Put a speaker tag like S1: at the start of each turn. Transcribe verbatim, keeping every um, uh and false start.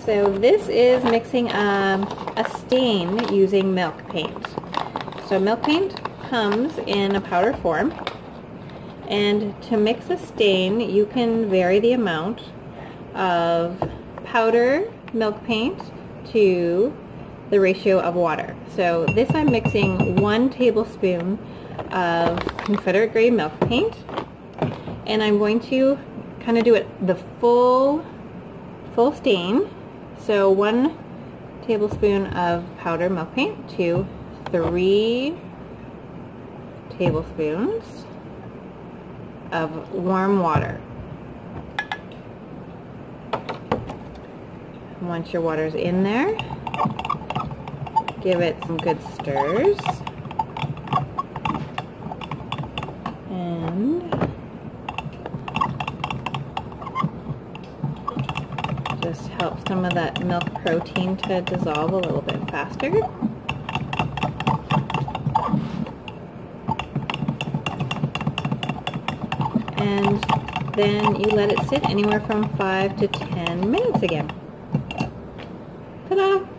S1: So this is mixing um, a stain using milk paint. So milk paint comes in a powder form, and to mix a stain you can vary the amount of powder milk paint to the ratio of water. So this I'm mixing one tablespoon of Confederate grade milk paint, and I'm going to kind of do it the full full stain. So one tablespoon of powder milk paint to three tablespoons of warm water. Once your water's in there, give it some good stirs, and just help some of that milk protein to dissolve a little bit faster. And then you let it sit anywhere from five to ten minutes again. Ta-da!